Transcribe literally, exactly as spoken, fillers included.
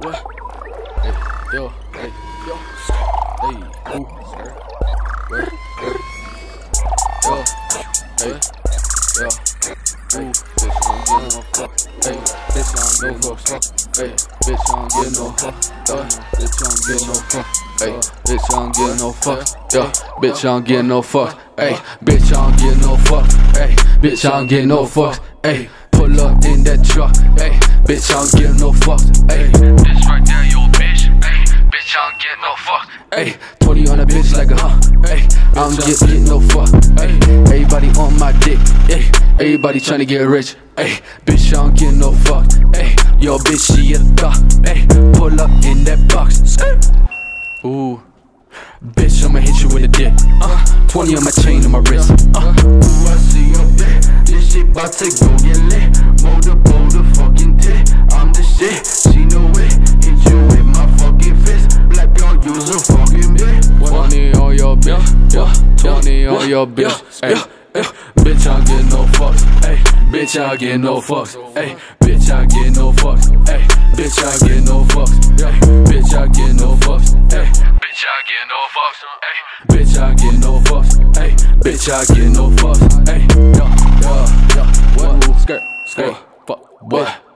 what? Hey, yo, hey, yo, hey, ooh, what? Yo, hey, yo, ooh, bitch, I don't get no fuck. Hey, bitch, I don't get no fuck. Hey, bitch, I don't get no fuck. Bitch, I don't get no fuck. Hey, bitch, I don't get no fuck. Yo, bitch, I don't get no fuck. Hey, bitch, I don't get no fuck. Hey, bitch, I don't get no fuck. Hey, pull up in that truck. Hey, bitch, I don't get no fuck. Hey, bitch, right there, yo, bitch. Hey, bitch, I don't get no fuck. Hey, twenty on a bitch like a huh. Hey, I don't get, get no fuck. Hey, everybody on my dick. Hey, everybody tryna get rich. Hey, bitch, I don't get no fuck. Hey, yo, bitch, she a thought. Hey, pull up in that box. Ooh, bitch, I'ma hit you with a dick. Uh, twenty on my chain and my wrist. Uh, ooh, I see your dick. This shit bout to go get lit. Motor, motor, fucking tit. I'm the shit. She know it. Hit you with my fucking fist. Black girl, use a fucking bitch. Twenty on your bitch. Yeah, twenty on your bitch. Hey, bitch, I don't get no fucks. Hey, bitch, I don't get no fucks. Hey, bitch, I don't get no fucks. Hey, bitch, I don't get no fucks. Hey, bitch, I get no fucks. Hey, bitch, I get no fucks. Hey, bitch, I get no fucks. Hey, bitch, I get no fucks. Hey, yo, yo, yo, what? Skirt, skirt, fuck, what?